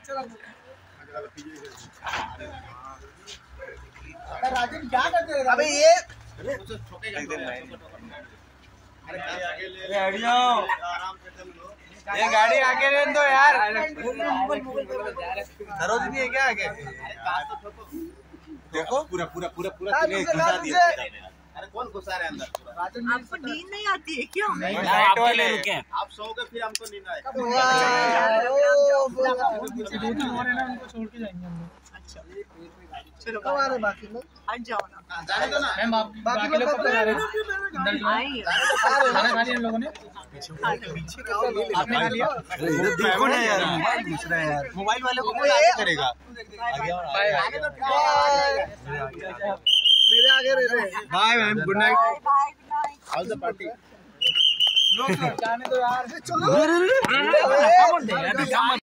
राजन क्या करते हैं? अबे ये गाड़ी आगे रहने दो यार। सरोजनी है क्या आगे? देखो पूरा पूरा पूरा पूरा घुसा दिया। अरे कौन घुसा रहे अंदर? आपको नींद नहीं आती है क्यों? नाइट वाले रुके। आप सोओगे फिर हमको नींद आएगा। उनको छोड़ के जाएंगे हम लोग। अच्छा चलो हमारे बाकी लोग हट जाओ ना। जाने दो ना। बाकी लोग कब जा रहे हैं? खाना खा लिया इन लोगों ने? आपने खा लिया? देखो ना यार, मोबाइल घुस रहा है यार। मोबाइल वाले को आगे करेगा। मेरे आगे रह रहे। Bye ma'am, good night. All the party. जाने दो यार। चलो